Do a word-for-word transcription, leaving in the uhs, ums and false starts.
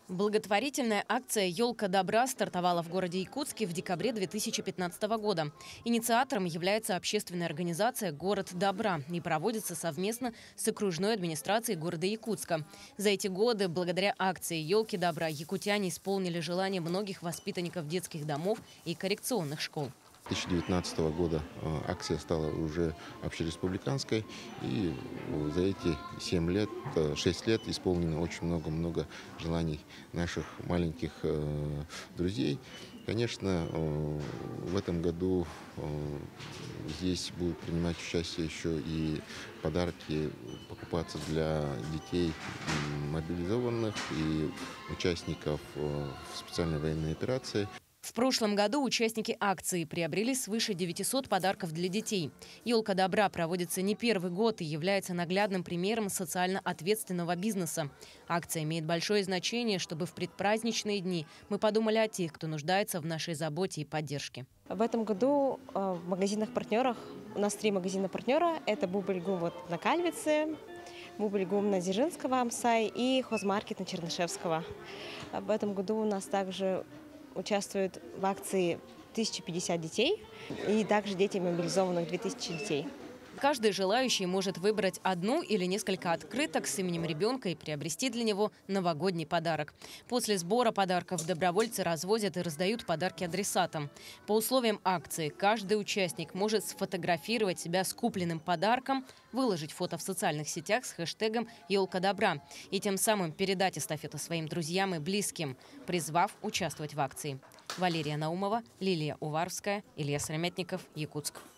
Благотворительная акция «Елка добра» стартовала в городе Якутске в декабре две тысячи пятнадцатого года. Инициатором является общественная организация «Город добра» и проводится совместно с окружной администрацией города Якутска. За эти годы, благодаря акции «Елки добра», якутяне исполнили желания многих воспитанников детских домов и коррекционных школ. две тысячи девятнадцатого года акция стала уже общереспубликанской, и за эти семь лет, шесть лет исполнено очень много-много желаний наших маленьких друзей. Конечно, в этом году здесь будут принимать участие еще и подарки покупаться для детей мобилизованных и участников специальной военной операции. В прошлом году участники акции приобрели свыше девятисот подарков для детей. «Елка добра» проводится не первый год и является наглядным примером социально ответственного бизнеса. Акция имеет большое значение, чтобы в предпраздничные дни мы подумали о тех, кто нуждается в нашей заботе и поддержке. В этом году в магазинах-партнерах, у нас три магазина-партнера, это Бубль-Гум вот на Кальвице, Бубль-Гум на Дзержинского, Амсай и Хозмаркет на Чернышевского. В этом году у нас также участвуют в акции тысяча пятьдесят детей и также дети мобилизованных две тысячи детей. Каждый желающий может выбрать одну или несколько открыток с именем ребенка и приобрести для него новогодний подарок. После сбора подарков добровольцы развозят и раздают подарки адресатам. По условиям акции каждый участник может сфотографировать себя с купленным подарком, выложить фото в социальных сетях с хэштегом «Елка добра» и тем самым передать эстафету своим друзьям и близким, призвав участвовать в акции. Валерия Наумова, Лилия Уваровская, Илья Сыромятников, Якутск.